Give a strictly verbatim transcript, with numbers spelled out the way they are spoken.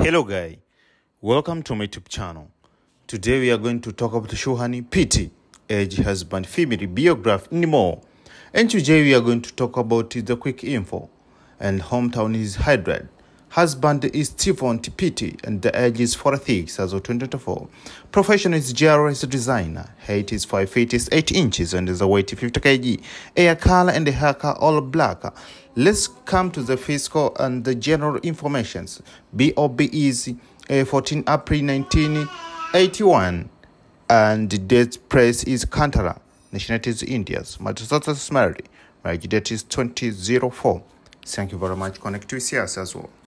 Hello guy, welcome to my YouTube channel. Today we are going to talk about Shohani Pity, age, husband, family, biography, and more. And today we are going to talk about the quick info. And hometown is Hyderabad. Husband is Stephen Pity and the age is forty-six as of twenty twenty-four. Profession is G R S designer. Height is five feet is eight inches and is a weight fifty kilograms. Hair color and the hair color all black. Let's come to the fiscal and the general informations. B O B is uh, fourteen April nineteen eighty-one and the date place is Kantara. Nationality is India. Madrasat is married. Marriage date is twenty oh four. Thank you very much. Connect with us as well.